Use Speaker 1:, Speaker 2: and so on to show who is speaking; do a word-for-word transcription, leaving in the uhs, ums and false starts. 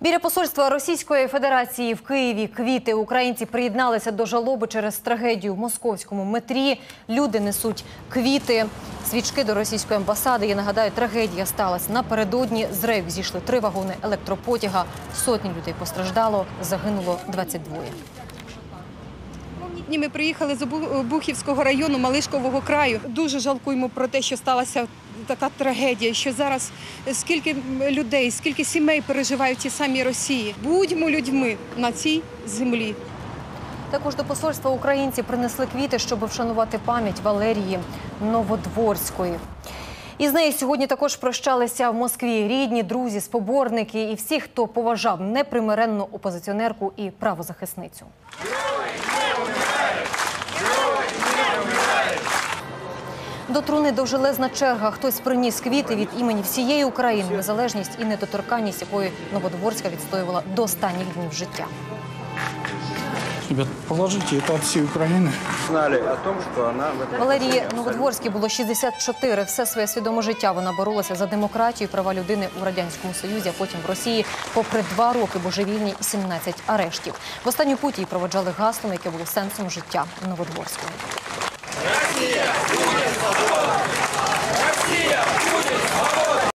Speaker 1: Біля посольства Російської Федерації в Києві квіти. Українці приєдналися до жалоби через трагедію в московському метрі. Люди несуть квіти, свічки до російської амбасади. Я нагадаю, трагедія сталася напередодні. З рейок зійшли три вагони електропотяга. Сотні людей постраждало, загинуло двадцять двоє.
Speaker 2: Ми приїхали з Обухівського району, Малишкового краю. Дуже жалкуємо про те, що сталася така трагедія, що зараз скільки людей, скільки сімей переживають ті самі Росії. Будьмо людьми на цій землі.
Speaker 1: Також до посольства українці принесли квіти, щоб вшанувати пам'ять Валерії Новодворської. Із нею сьогодні також прощалися в Москві рідні, друзі, споборники і всі, хто поважав непримиренну опозиціонерку і правозахисницю. До труни довжелезна черга. Хтось приніс квіти від імені всієї України, незалежність і недоторканність якої Новодворська відстоювала до останніх днів життя.
Speaker 3: Ребят, положите, это от всей Украины.
Speaker 4: Знали о том, что она...
Speaker 1: Валерії Новодворській було шістдесят чотири. Все своє свідоме життя вона боролася за демократію і права людини у Радянському Союзі, а потім в Росії, попри два роки божевільні і сімнадцять арештів. В останню путь її проводжали гаслом, яке було сенсом життя Новодворської.
Speaker 5: Росія буде свобода! Росія буде свобода!